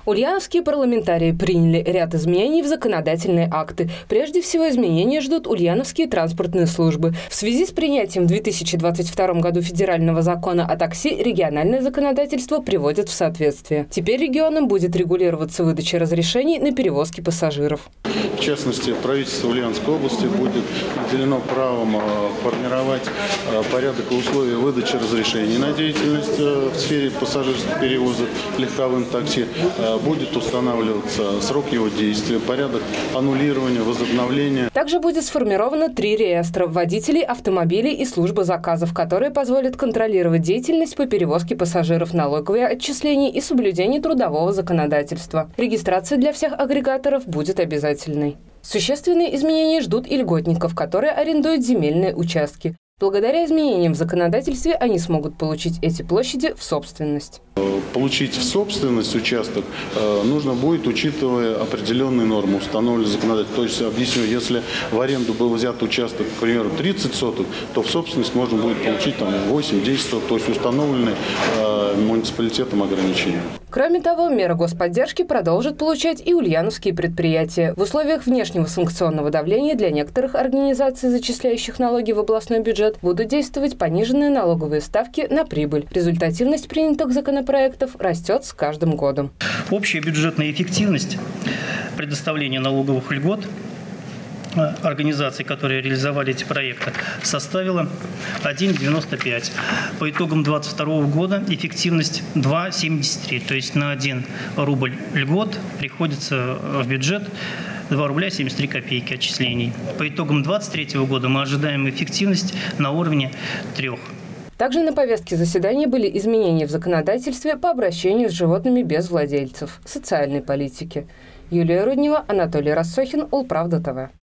Ульяновские парламентарии приняли ряд изменений в законодательные акты. Прежде всего, изменения ждут ульяновские транспортные службы. В связи с принятием в 2022 году федерального закона о такси региональное законодательство приводит в соответствие. Теперь регионам будет регулироваться выдача разрешений на перевозки пассажиров. В частности, правительство Ульяновской области будет наделено правом формировать порядок и условия выдачи разрешений на деятельность в сфере пассажирских перевозок легковым такси. Будет устанавливаться срок его действия, порядок аннулирования, возобновления. Также будет сформировано 3 реестра – водителей, автомобилей и службы заказов, которые позволят контролировать деятельность по перевозке пассажиров, налоговые отчисления и соблюдение трудового законодательства. Регистрация для всех агрегаторов будет обязательной. Существенные изменения ждут и льготников, которые арендуют земельные участки. Благодаря изменениям в законодательстве они смогут получить эти площади в собственность. Получить в собственность участок нужно будет, учитывая определенные нормы, установленные законодательством. То есть, объясню, если в аренду был взят участок, к примеру, 30 соток, то в собственность можно будет получить 8-10 соток, то есть установленные муниципалитетом ограничения. Кроме того, меры господдержки продолжат получать и ульяновские предприятия. В условиях внешнего санкционного давления для некоторых организаций, зачисляющих налоги в областной бюджет, будут действовать пониженные налоговые ставки на прибыль. Результативность принятых законопроектов растет с каждым годом. Общая бюджетная эффективность предоставления налоговых льгот организаций, которые реализовали эти проекты, составила 1,95. По итогам 2022 года эффективность 2,73. То есть на 1 рубль льгот приходится в бюджет 2 рубля 73 копейки отчислений. По итогам 2023 года мы ожидаем эффективность на уровне 3. Также на повестке заседания были изменения в законодательстве по обращению с животными без владельцев, социальной политики. Юлия Руднева, Анатолий Рассохин, Улправда ТВ.